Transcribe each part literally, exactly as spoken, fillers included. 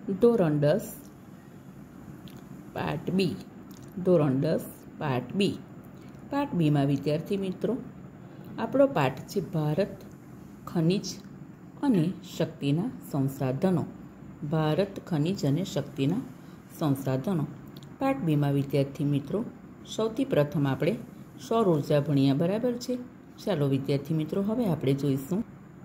ધોરણ દસ part B ધોરણ દસ પાર્ટ બી પાર્ટ બીમાં વિદ્યાર્થી મિત્રો આપણો પાઠ છે ભારત ખનિજ અને શક્તિના સંસાધનો. ભારત ખનિજ અને શક્તિના સંસાધનો પાર્ટ બીમાં વિદ્યાર્થી મિત્રો સૌથી પ્રથમ આપણે સૌર ઉર્જા ભણ્યા, બરાબર છે. ચાલો વિદ્યાર્થી મિત્રો હવે આપણે જોઈશું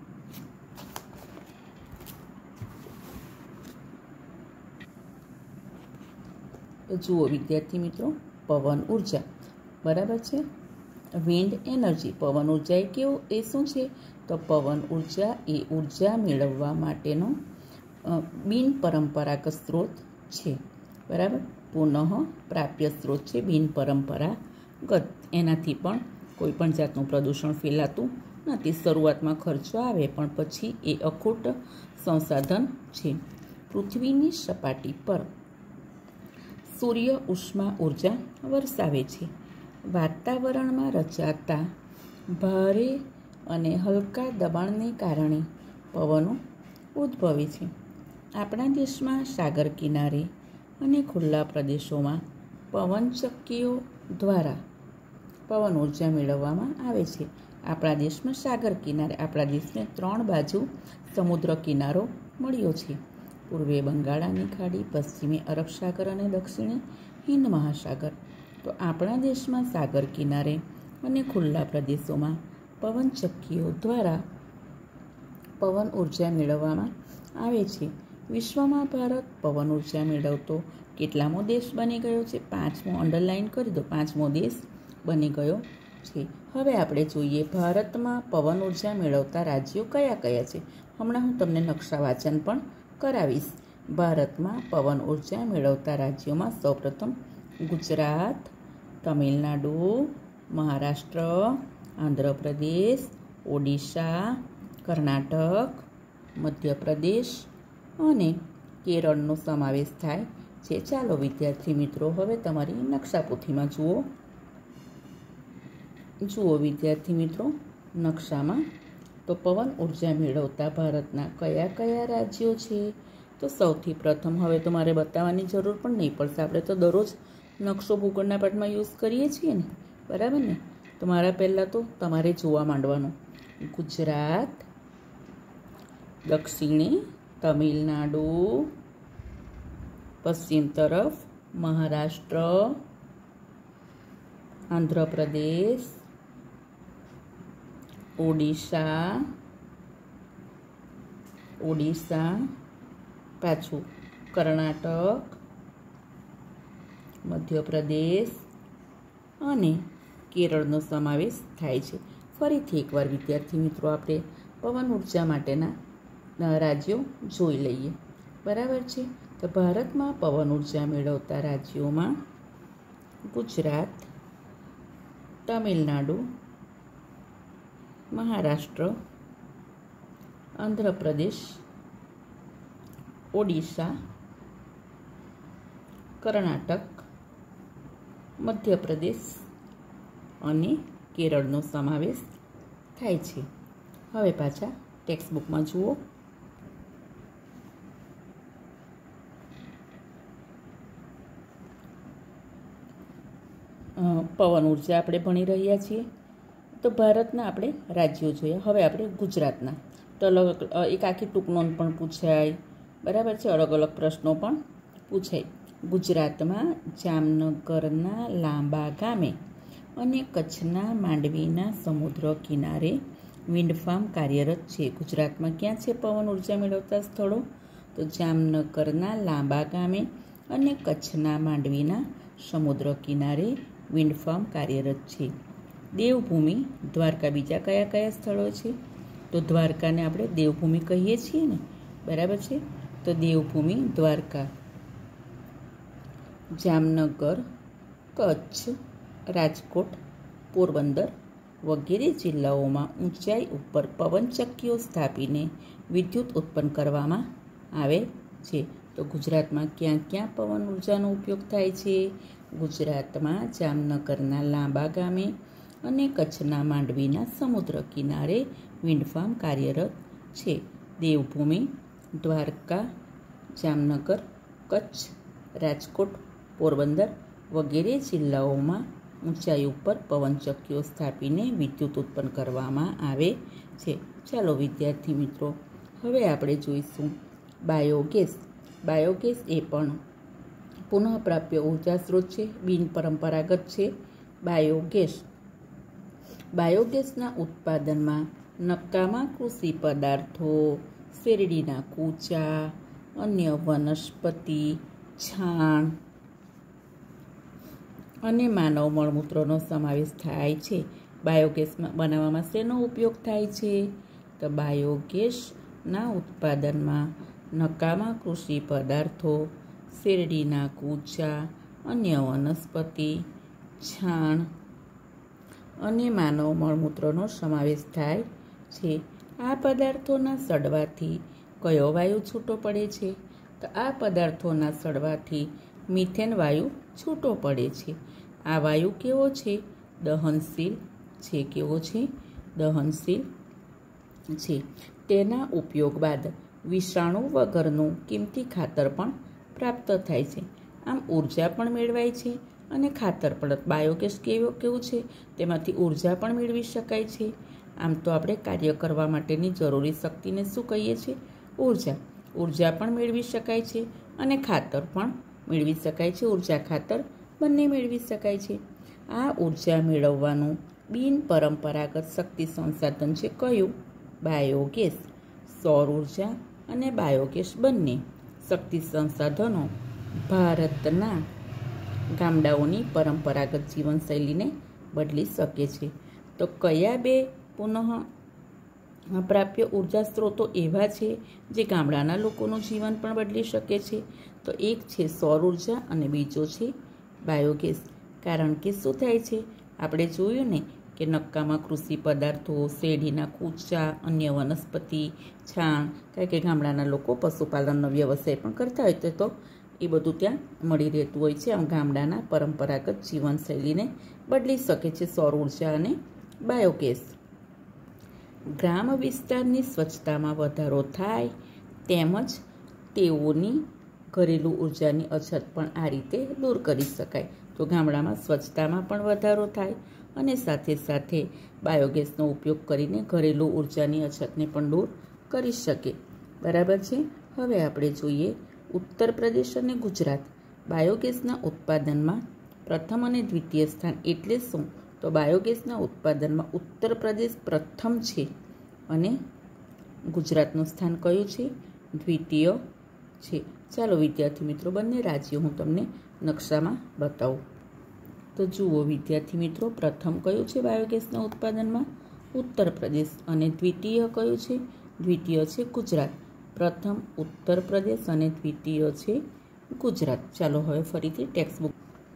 તો જુઓ વિદ્યાર્થી મિત્રો, પવન ઉર્જા, બરાબર છે. વિન્ડ એનર્જી, પવન ઉર્જા એ કેવું એ શું છે? તો પવન ઉર્જા એ ઉર્જા મેળવવા માટેનો બિન પરંપરાગત સ્ત્રોત છે, બરાબર. પુનઃ પ્રાપ્ય સ્ત્રોત છે, બિન પરંપરાગત. એનાથી પણ કોઈ પણ જાતનું પ્રદૂષણ ફેલાતું નથી. શરૂઆતમાં ખર્ચો આવે પણ પછી એ અખૂટ સંસાધન છે. પૃથ્વીની સપાટી પર સૂર્ય ઉષ્મા ઉર્જા વરસાવે છે. વાતાવરણમાં રચાતા ભારે અને હલકા દબાણને કારણે પવનો ઉદ્ભવે છે. આપણા દેશમાં સાગર કિનારે અને ખુલ્લા પ્રદેશોમાં પવનચક્કીઓ દ્વારા પવન ઉર્જા મેળવવામાં આવે છે. આપણા દેશમાં સાગર કિનારે, આપણા દેશને ત્રણ બાજુ સમુદ્ર કિનારો મળ્યો છે. પૂર્વે બંગાળાની ખાડી, પશ્ચિમે અરબ સાગર અને દક્ષિણે હિન્દ મહાસાગર. તો આપણા દેશમાં સાગર કિનારે અને ખુલ્લા પ્રદેશોમાં પવનચક્કીઓ દ્વારા પવન ઉર્જા મેળવવામાં આવે છે. વિશ્વમાં ભારત પવન ઉર્જા મેળવતો કેટલામો દેશ બની ગયો છે? પાંચમો. અંડરલાઇન કરી દો, પાંચમો દેશ બની ગયો છે. હવે આપણે જોઈએ ભારતમાં પવન ઉર્જા મેળવતા રાજ્યો કયા કયા છે. હમણાં હું તમને નકશા વાંચન પણ કરાવીશ. ભારતમાં પવન ઉર્જા મેળવતા રાજ્યોમાં સૌપ્રથમ ગુજરાત, તમિલનાડુ, મહારાષ્ટ્ર, આંધ્રપ્રદેશ, ઓડિશા, કર્ણાટક, મધ્યપ્રદેશ અને કેરળનો સમાવેશ થાય છે. ચાલો વિદ્યાર્થી મિત્રો હવે તમારી નકશાપોથીમાં જુઓ. જુઓ વિદ્યાર્થી મિત્રો, નકશામાં તો પવન ઉર્જા મેળવતા ભારતના કયા કયા રાજ્યો છે? તો સૌથી પ્રથમ, હવે તો મારે બતાવવાની જરૂર પણ નહીં પડશે, આપણે તો દરરોજ નકશો ભૂગોળના પાઠમાં યુઝ કરીએ છીએ ને, બરાબર ને. તો મારા પહેલાં તો તમારે જોવા માંડવાનું ગુજરાત, દક્ષિણે તમિલનાડુ, પશ્ચિમ તરફ મહારાષ્ટ્ર, આંધ્રપ્રદેશ, ઓડિશા, ઓડિશા પાછું કર્ણાટક, મધ્યપ્રદેશ અને કેરળનો સમાવેશ થાય છે. ફરીથી એકવાર વિદ્યાર્થી મિત્રો આપણે પવન ઉર્જા માટેના રાજ્યો જોઈ લઈએ, બરાબર છે. તો ભારતમાં પવન ઉર્જા મેળવતા રાજ્યોમાં ગુજરાત, તમિલનાડુ, મહારાષ્ટ્ર, આંધ્રપ્રદેશ, ઓડિશા, કર્ણાટક, મધ્યપ્રદેશ અને કેરળનો સમાવેશ થાય છે. હવે પાછા ટેક્સ્ટ બુકમાં જુઓ. પવન ઉર્જા આપણે ભણી રહ્યા છીએ. તો ભારતના આપણે રાજ્યો જોયા. હવે આપણે ગુજરાતના. તો અલગ એક આખી ટૂંક નોંધ પણ પૂછાય, બરાબર છે. અલગ અલગ પ્રશ્નો પણ પૂછાય. ગુજરાતમાં જામનગરના લાંબા ગામે અને કચ્છના માંડવીના સમુદ્ર કિનારે વિન્ડ ફાર્મ કાર્યરત છે. ગુજરાતમાં ક્યાં છે પવન ઉર્જા મેળવતા સ્થળો? તો જામનગરના લાંબા ગામે અને કચ્છના માંડવીના સમુદ્ર કિનારે વિન્ડ ફાર્મ કાર્યરત છે. દેવભૂમિ દ્વારકા બીજા કયા કયા સ્થળો છે? તો દ્વારકાને આપણે દેવભૂમિ કહીએ છીએ ને, બરાબર છે. તો દેવભૂમિ દ્વારકા, જામનગર, કચ્છ, રાજકોટ, પોરબંદર વગેરે જિલ્લાઓમાં ઊંચાઈ ઉપર પવનચક્કીઓ સ્થાપીને વિદ્યુત ઉત્પન્ન કરવામાં આવે છે. તો ગુજરાતમાં ક્યાં ક્યાં પવન ઉર્જાનો ઉપયોગ થાય છે? ગુજરાતમાં જામનગરના લાંબા ગામે અને કચ્છના માંડવીના સમુદ્ર કિનારે વિન્ડ ફાર્મ કાર્યરત છે. દેવભૂમિ દ્વારકા જામનગર, કચ્છ, રાજકોટ, પોરબંદર વગેરે જિલ્લાઓમાં ઊંચાઈ ઉપર પવનચક્કીઓ સ્થાપીને વિદ્યુત ઉત્પન્ન કરવામાં આવે છે. ચાલો વિદ્યાર્થી મિત્રો, હવે આપણે જોઈશું બાયોગેસ. બાયોગેસ એ પણ પુનઃપ્રાપ્ય ઉર્જા સ્ત્રોત છે, બિનપરંપરાગત છે. બાયોગેસ બાયોગેસના ઉત્પાદનમાં નકામા કૃષિ પદાર્થો, શેરડીના કૂચા, અન્ય વનસ્પતિ છાણ અને માનવ મળમૂત્રનો સમાવેશ થાય છે. બાયોગેસમાં બનાવવામાં શેનો ઉપયોગ થાય છે? તો બાયોગેસના ઉત્પાદનમાં નકામા કૃષિ પદાર્થો, શેરડીના કૂચા, અન્ય વનસ્પતિ છાણ અને માનવ મળમૂત્રનો સમાવેશ થાય છે. આ પદાર્થોના સડવાથી કયો વાયુ છૂટો પડે છે? તો આ પદાર્થોના સડવાથી મિથેન વાયુ છૂટો પડે છે. આ વાયુ કેવો છે? દહનશીલ છે. કેવો છે? દહનશીલ છે. તેના ઉપયોગ બાદ વિષાણુ વગરનું કિંમતી ખાતર પણ પ્રાપ્ત થાય છે. આમ ઉર્જા પણ મેળવાય છે અને ખાતર પણ. બાયોગેસ કેવો કેવું છે? તેમાંથી ઉર્જા પણ મેળવી શકાય છે. આમ તો આપણે કાર્ય કરવા માટેની જરૂરી શક્તિને શું કહીએ છીએ? ઉર્જા. ઉર્જા પણ મેળવી શકાય છે અને ખાતર પણ મેળવી શકાય છે. ઉર્જા ખાતર બંને મેળવી શકાય છે. આ ઉર્જા મેળવવાનું બિનપરંપરાગત શક્તિ સંસાધન છે કયું? બાયોગેસ. સૌર ઉર્જા અને બાયોગેસ બંને શક્તિ સંસાધનો ભારતના ગામડાઓની પરંપરાગત જીવનશૈલીને બદલી શકે છે. તો કયા બે પુનઃ પ્રાપ્ય ઉર્જા સ્ત્રોતો એવા છે જે ગામડાના લોકોનું જીવન પણ બદલી શકે છે? તો એક છે સૌર ઉર્જા અને બીજો છે બાયોગેસ. કારણ કે શું થાય છે? આપણે જોયું ને કે નકામા કૃષિ પદાર્થો, શેરડીના કૂચા, અન્ય વનસ્પતિ છાણ, કારણ કે ગામડાના લોકો પશુપાલનનો વ્યવસાય પણ કરતા હોય તો એ બધું ત્યાં મળી રહેતું હોય છે. આમ ગામડાના પરંપરાગત જીવનશૈલીને બદલી શકે છે સૌર ઉર્જા અને બાયોગેસ. ગ્રામ વિસ્તારની સ્વચ્છતામાં વધારો થાય તેમજ તેઓની ઘરેલું ઉર્જાની અછત પણ આ રીતે દૂર કરી શકાય. તો ગામડામાં સ્વચ્છતામાં પણ વધારો થાય અને સાથે સાથે બાયોગેસનો ઉપયોગ કરીને ઘરેલું ઉર્જાની અછતને પણ દૂર કરી શકે. બરાબર છે. હવે આપણે જોઈએ ઉત્તર પ્રદેશ અને ગુજરાત. બાયોગેસના ઉત્પાદનમાં પ્રથમ અને દ્વિતીય સ્થાન એટલે શું? તો બાયોગેસના ઉત્પાદનમાં ઉત્તર પ્રદેશ પ્રથમ છે અને ગુજરાતનું સ્થાન કયું છે? દ્વિતીય છે. ચાલો વિદ્યાર્થી મિત્રો, બંને રાજ્યો હું તમને નકશામાં બતાવું. તો જુઓ વિદ્યાર્થી મિત્રો, પ્રથમ કયું છે બાયોગેસના ઉત્પાદનમાં? ઉત્તર પ્રદેશ. અને દ્વિતીય કયું છે? દ્વિતીય છે ગુજરાત. પ્રથમ ઉત્તર પ્રદેશ અને દ્વિતીય છે ગુજરાત. ચાલો હવે ફરીથી ટેક્સ્ટબુક.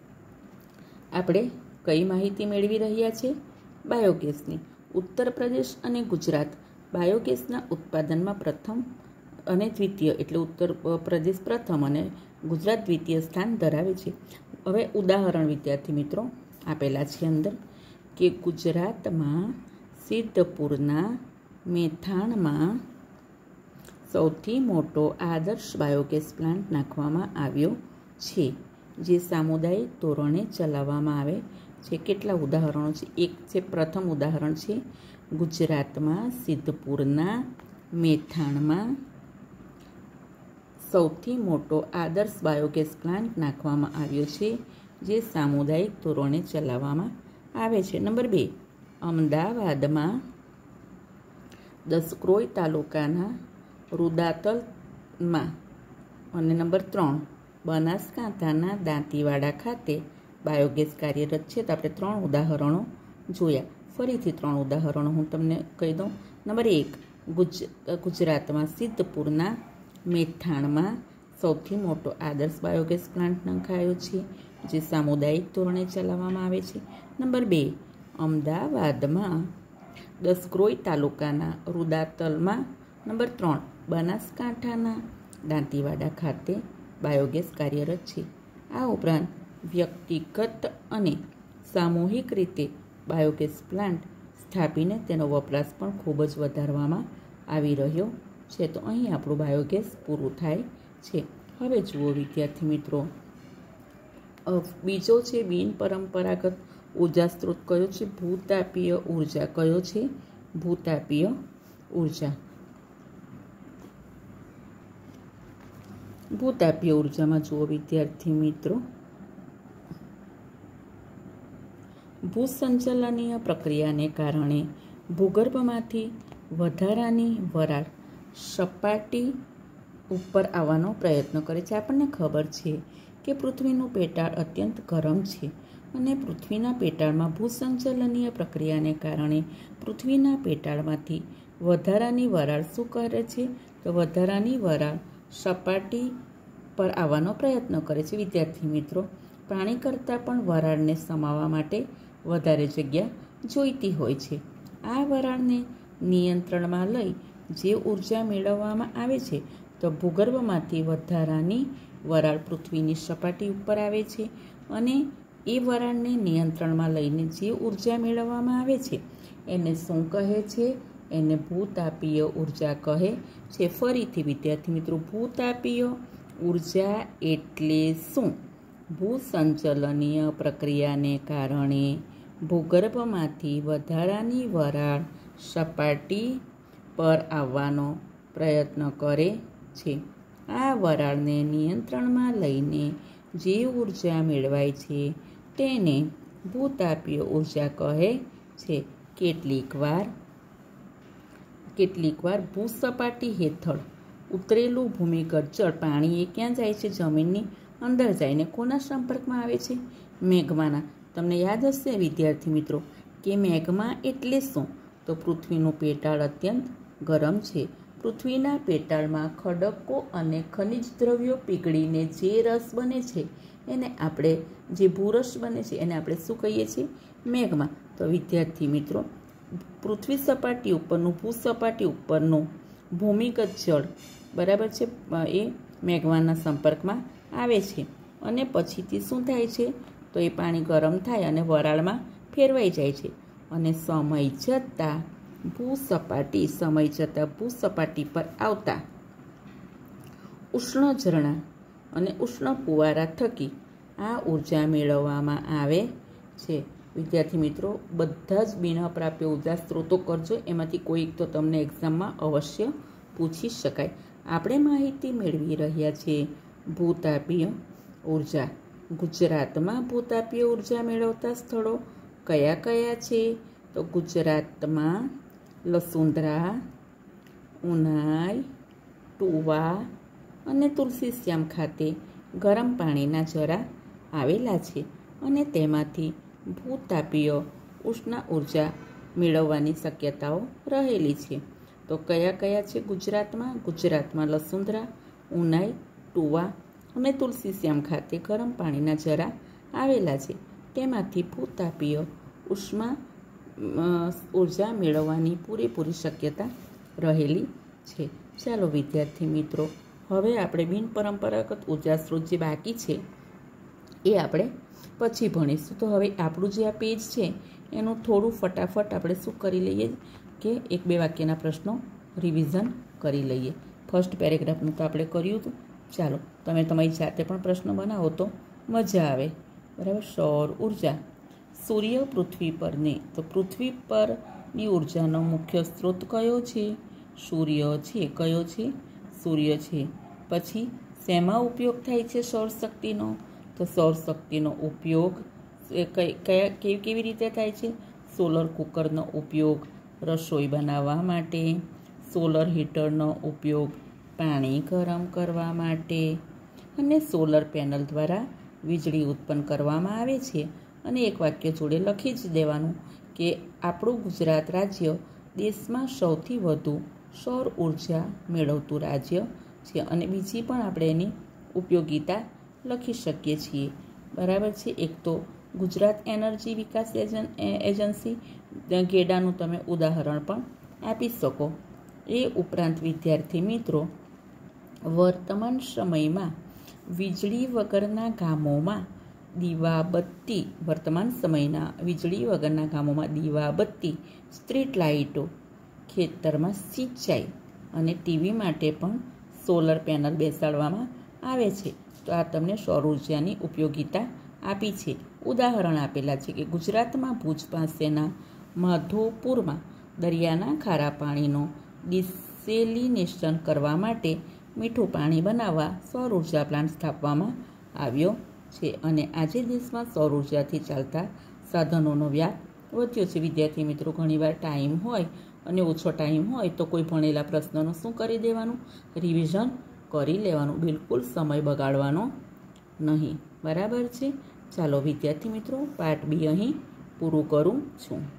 આપણે કઈ માહિતી મેળવી રહ્યા છે? બાયોગેસની. ઉત્તર પ્રદેશ અને ગુજરાત બાયોગેસના ઉત્પાદનમાં પ્રથમ અને દ્વિતીય એટલે ઉત્તર પ્રદેશ પ્રથમ અને ગુજરાત દ્વિતીય સ્થાન ધરાવે છે. હવે ઉદાહરણ વિદ્યાર્થી મિત્રો આપેલા છે અંદર કે ગુજરાતમાં સિદ્ધપુરના મેથાણમાં સૌથી મોટો આદર્શ બાયોગેસ પ્લાન્ટ નાખવામાં આવ્યો છે, જે સામુદાયિક ધોરણે ચલાવવામાં આવે છે. કેટલા ઉદાહરણો છે? એક છે, પ્રથમ ઉદાહરણ છે ગુજરાતમાં સિદ્ધપુરના મેથાણમાં સૌથી મોટો આદર્શ બાયોગેસ પ્લાન્ટ નાખવામાં આવ્યો છે, જે સામુદાયિક ધોરણે ચલાવવામાં આવે છે. નંબર બે, અમદાવાદમાં દસક્રોઈ તાલુકાના રુદાતલમાં. અને નંબર ત્રણ, બનાસકાંઠાના દાંતીવાડા ખાતે બાયોગેસ કાર્યરત છે. તો આપણે ત્રણ ઉદાહરણો જોયા. ફરીથી ત્રણ ઉદાહરણો હું તમને કહી દઉં. નંબર એક, ગુજ ગુજરાતમાં સિદ્ધપુરના મેથાણમાં સૌથી મોટો આદર્શ બાયોગેસ પ્લાન્ટ નંખાયો છે, જે સામુદાયિક ધોરણે ચલાવવામાં આવે છે. નંબર બે, અમદાવાદમાં દસક્રોઈ તાલુકાના રુદાતલમાં. નંબર ત્રણ, બનાસકાંઠાના દાંતીવાડા ખાતે બાયોગેસ કાર્યરત છે. આ ઉપરાંત વ્યક્તિગત અને સામૂહિક રીતે બાયોગેસ પ્લાન્ટ સ્થાપીને તેનો વપરાશ પણ ખૂબ જ વધારવામાં આવી રહ્યો છે. તો અહીં આપણું બાયોગેસ પૂરું થાય છે। હવે જુઓ વિદ્યાર્થી મિત્રો, બીજો છે બિન પરંપરાગત ઉર્જા સ્ત્રોત કયો છે? ભૂતાપીય ઉર્જા। કયો છે? ભૂતાપીય ઉર્જા। ભૂતાપીય ઉર્જામાં જુઓ વિદ્યાર્થી મિત્રો, ભૂસંચલનીય પ્રક્રિયાને કારણે ભૂગર્ભમાંથી વધારાની વરાળ સપાટી ઉપર આવવાનો પ્રયત્ન કરે છે। આપણને ખબર છે કે પૃથ્વીનું પેટાળ અત્યંત ગરમ છે અને પૃથ્વીના પેટાળમાં ભૂસંચલનીય પ્રક્રિયાને કારણે પૃથ્વીના પેટાળમાંથી વધારાની વરાળ શું કરે છે? તો વધારાની વરાળ સપાટી પર આવવાનો પ્રયત્ન કરે છે। વિદ્યાર્થી મિત્રો, પાણી કરતાં પણ વરાળને સમાવવા માટે વધારે જગ્યા જોઈતી હોય છે। આ વરાળને નિયંત્રણમાં લઈ જે ઉર્જા મેળવવામાં આવે છે તો ભૂગર્ભમાંથી વધારાની વરાળ પૃથ્વીની સપાટી ઉપર આવે છે અને એ વરાળને નિયંત્રણમાં લઈને જે ઉર્જા મેળવવામાં આવે છે એને શું કહે છે? એને ભૂતાપીય ઉર્જા કહે છે। ફરીથી વિદ્યાર્થી મિત્રો, ભૂતાપીય ઉર્જા એટલે શું? ભૂસંચલનીય પ્રક્રિયાને કારણે ભૂગર્ભમાંથી વધારાની વરાળ સપાટી પર આવવાનો પ્રયત્ન કરે છે। આ વરાળને નિયંત્રણમાં લઈને જે ઉર્જા મેળવાય છે તેને ભૂતાપીય ઉર્જા કહે છે। કેટલીક વાર કેટલીક વાર ભૂસપાટી હેઠળ ઉતરેલું ભૂમિગત જળ પાણી એ ક્યાં જાય છે? જમીનની અંદર જઈને કોના સંપર્કમાં આવે છે? મેગ્માના। તમને યાદ હશે વિદ્યાર્થી મિત્રો કે મેગ્મા એટલે શું? તો પૃથ્વીનું પેટાળ અત્યંત ગરમ છે। પૃથ્વીના પેટાળમાં ખડકો અને ખનિજ દ્રવ્યો પીગળીને જે રસ બને છે એને આપણે જે ભૂરસ બને છે એને આપણે શું કહીએ છીએ? મેગ્મા। તો વિદ્યાર્થી મિત્રો, પૃથ્વી સપાટી ઉપરનું ભૂસપાટી ઉપરનું ભૂમિગત જળ બરાબર છે એ મેગ્માના સંપર્કમાં આવે છે અને પછીથી શું થાય છે? તો એ પાણી ગરમ થાય અને વરાળમાં ફેરવાઈ જાય છે અને સમય જતાં ભૂસપાટી સમય જતાં ભૂસપાટી પર આવતા ઉષ્ણ ઝરણા અને ઉષ્ણ ફુવારા થકી આ ઉર્જા મેળવવામાં આવે છે। વિદ્યાર્થી મિત્રો, બધા જ બિનઅપ્રાપ્ય ઉર્જા સ્ત્રોતો કરજો, એમાંથી કોઈક તો તમને એક્ઝામમાં અવશ્ય પૂછી શકાય। આપણે માહિતી મેળવી રહ્યા છીએ ભૂતાપીય ઉર્જા। ગુજરાતમાં ભૂતાપીય ઉર્જા મેળવતા સ્થળો કયા કયા છે? તો ગુજરાતમાં લસુંદરા, ઉનાઈ, ટુવા અને તુલસીશ્યામ ખાતે ગરમ પાણીના ઝરા આવેલા છે અને તેમાંથી ભૂતાપીય ઉષ્ણ ઉર્જા મેળવવાની શક્યતાઓ રહેલી છે। તો કયા કયા છે ગુજરાતમાં? ગુજરાતમાં લસુંદરા, ઉનાઈ, ટુવા અને તુલસીશ્યામ ખાતે ગરમ પાણીના ઝરા આવેલા છે। તેમાંથી ભૂતાપીય ઉષ્મા ઉર્જા મેળવવાની પૂરેપૂરી શક્યતા રહેલી છે। ચાલો વિદ્યાર્થી મિત્રો, હવે આપણે બિનપરંપરાગત ઉર્જા સ્ત્રોત જે બાકી છે એ આપણે પછી ભણીશું। તો હવે આપણું જે આ પેજ છે એનું થોડું ફટાફટ આપણે શું કરી લઈએ કે એક બે વાક્યના પ્રશ્નો રિવિઝન કરી લઈએ। ફર્સ્ટ પેરેગ્રાફનું તો આપણે કર્યું હતું। ચાલો તમે તમારી જાતે પણ પ્રશ્ન બનાવો તો મજા આવે, બરાબર। સૌર ઉર્જા, સૂર્ય પૃથ્વી પરની, તો પૃથ્વી પરની ઉર્જાનો મુખ્ય સ્ત્રોત કયો છે? સૂર્ય છે। કયો છે? સૂર્ય છે। પછી શેમાં ઉપયોગ થાય છે સૌરશક્તિનો? તો સૌરશક્તિનો ઉપયોગ કયા કેવી કેવી રીતે થાય છે? સોલર કુકરનો ઉપયોગ રસોઈ બનાવવા માટે, સોલર હીટરનો ઉપયોગ પાણી ગરમ કરવા માટે અને સોલર પેનલ દ્વારા વીજળી ઉત્પન્ન કરવામાં આવે છે। અને એક વાક્ય જોડે લખી જ દેવાનું કે આપણું ગુજરાત રાજ્ય દેશમાં સૌથી વધુ સૌર ઉર્જા મેળવતું રાજ્ય છે અને બીજી પણ આપણે એની ઉપયોગિતા લખી શકીએ છીએ, બરાબર છે। એક તો ગુજરાત એનર્જી વિકાસ એજન્સી ગેડાનું તમે ઉદાહરણ પણ આપી શકો। એ ઉપરાંત વિદ્યાર્થી મિત્રો, વર્તમાન સમયમાં વીજળી વગરના ગામોમાં દીવાબત્તી વર્તમાન સમયના વીજળી વગરના ગામોમાં દીવાબત્તી, સ્ટ્રીટ લાઇટો, ખેતરમાં સિંચાઈ અને ટીવી માટે પણ સોલર પેનલ બેસાડવામાં આવે છે. તો આ તમને સૌર ઉર્જાની ઉપયોગિતા આપી છે. ઉદાહરણ આપેલા છે કે ગુજરાતમાં ભુજ પાસેના માધોપુરમાં દરિયાના ખારા પાણીનો ડિસેલિનેશન કરવા માટે મીઠું પાણી બનાવવા સૌર ઉર્જા પ્લાન્ટ સ્થાપવામાં આવ્યો છે. અને આજે દેશમાં સૌર ઉર્જાથી ચાલતા સાધનોનો વ્યાપ વધ્યો છે. વિદ્યાર્થી મિત્રો, ઘણીવાર ટાઈમ હોય અને ઓછો ટાઈમ હોય તો કોઈ ભણેલા પ્રશ્નોનું શું કરી દેવાનું? રિવિઝન કરી લેવાનું. બિલકુલ સમય બગાડવાનો નહીં. બરાબર છે? ચાલો વિદ્યાર્થી મિત્રો, પાર્ટ બી અહીં પૂરું કરું છું.